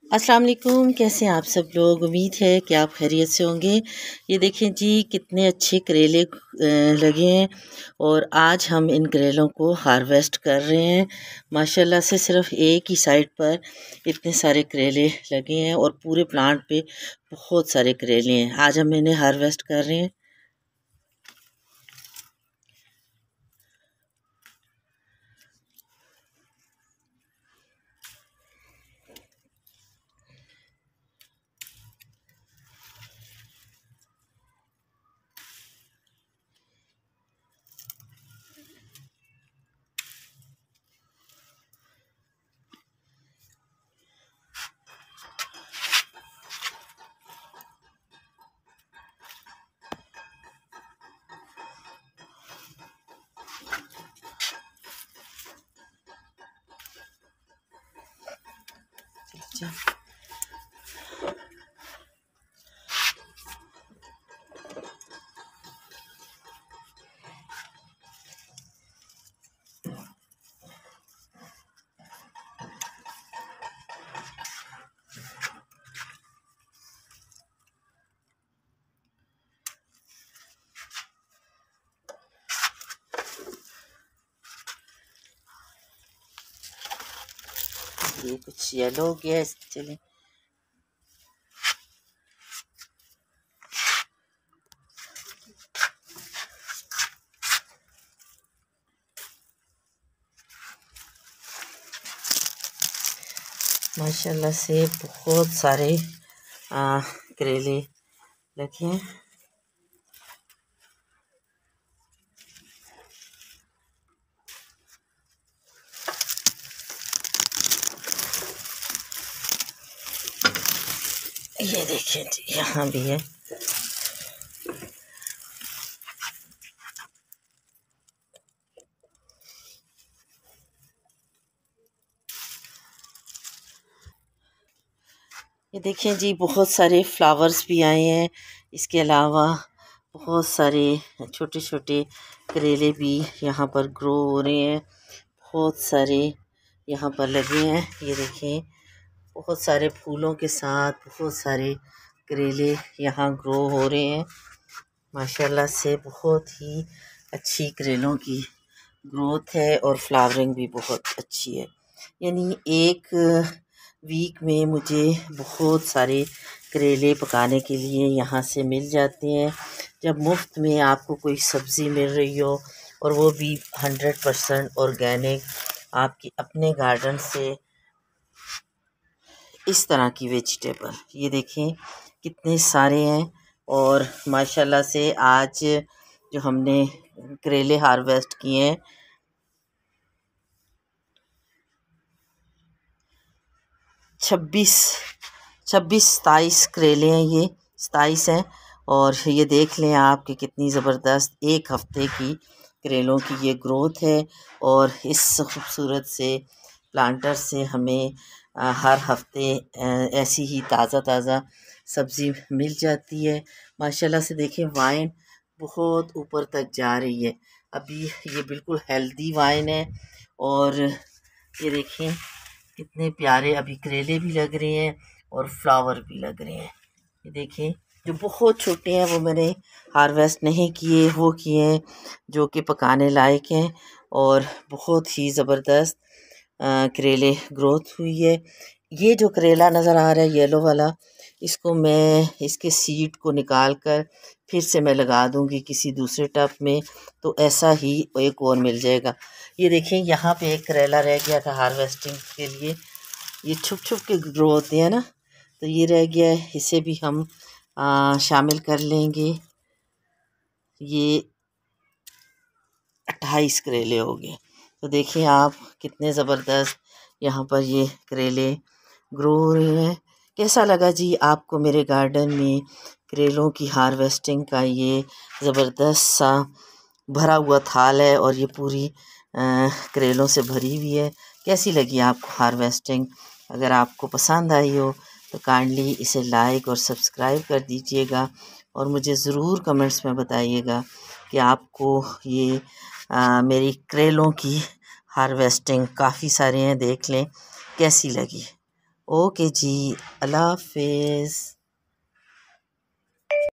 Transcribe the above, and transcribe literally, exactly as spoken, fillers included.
अस्सलाम वालेकुम। कैसे हैं आप सब लोग? उम्मीद है कि आप खैरियत से होंगे। ये देखें जी, कितने अच्छे करेले लगे हैं और आज हम इन करेलों को हार्वेस्ट कर रहे हैं। माशाल्लाह से सिर्फ एक ही साइड पर इतने सारे करेले लगे हैं और पूरे प्लांट पे बहुत सारे करेले हैं। आज हम इन्हें हार्वेस्ट कर रहे हैं। ये कुछ येलो हो गया है, चलें। माशाल्लाह से बहुत सारे आ, करेले लगे हैं। ये देखें जी, यहाँ भी है। ये देखें जी, बहुत सारे फ्लावर्स भी आए हैं। इसके अलावा बहुत सारे छोटे छोटे करेले भी यहाँ पर ग्रो हो रहे हैं। बहुत सारे यहाँ पर लगे हैं। ये देखें, बहुत सारे फूलों के साथ बहुत सारे करेले यहाँ ग्रो हो रहे हैं। माशाल्लाह से बहुत ही अच्छी करेलों की ग्रोथ है और फ्लावरिंग भी बहुत अच्छी है। यानी एक वीक में मुझे बहुत सारे करेले पकाने के लिए यहाँ से मिल जाते हैं। जब मुफ्त में आपको कोई सब्ज़ी मिल रही हो और वो भी हंड्रेड परसेंट ऑर्गेनिक आपकी अपने गार्डन से, इस तरह की वेजिटेबल ये देखें कितने सारे हैं। और माशाल्लाह से आज जो हमने करेले हार्वेस्ट किए हैं, छब्बीस छब्बीस सताईस करेले हैं। ये सताईस हैं और ये देख लें आप कि कितनी ज़बरदस्त एक हफ़्ते की करेलों की ये ग्रोथ है। और इस खूबसूरत से प्लांटर से हमें आ, हर हफ्ते ऐसी ही ताज़ा ताज़ा सब्ज़ी मिल जाती है। माशाल्लाह से देखें, वाइन बहुत ऊपर तक जा रही है। अभी ये बिल्कुल हेल्दी वाइन है। और ये देखें कितने प्यारे अभी करेले भी लग रहे हैं और फ्लावर भी लग रहे हैं। ये देखें, जो बहुत छोटे हैं वो मैंने हार्वेस्ट नहीं किए, वो किए हैं जो कि पकाने लायक हैं। और बहुत ही ज़बरदस्त करेले ग्रोथ हुई है। ये जो करेला नज़र आ रहा है येलो वाला, इसको मैं इसके सीड को निकाल कर फिर से मैं लगा दूंगी किसी दूसरे टब में, तो ऐसा ही एक और मिल जाएगा। ये देखें, यहाँ पे एक करेला रह गया था हार्वेस्टिंग के लिए। ये छुप छुप के ग्रो होते हैं ना, तो ये रह गया है, इसे भी हम आ, शामिल कर लेंगे। ये अट्ठाईस करेले हो गए। तो देखिए आप कितने ज़बरदस्त यहाँ पर ये करेले ग्रो हो रहे हैं। कैसा लगा जी आपको मेरे गार्डन में करेलों की हार्वेस्टिंग का ये ज़बरदस्त सा भरा हुआ थाल है और ये पूरी करेलों से भरी हुई है। कैसी लगी आपको हार्वेस्टिंग? अगर आपको पसंद आई हो तो काइंडली इसे लाइक और सब्सक्राइब कर दीजिएगा और मुझे ज़रूर कमेंट्स में बताइएगा कि आपको ये आ, मेरी करेलों की हार्वेस्टिंग, काफ़ी सारे हैं, देख लें कैसी लगी। ओके जी, अल्लाह हाफिज़।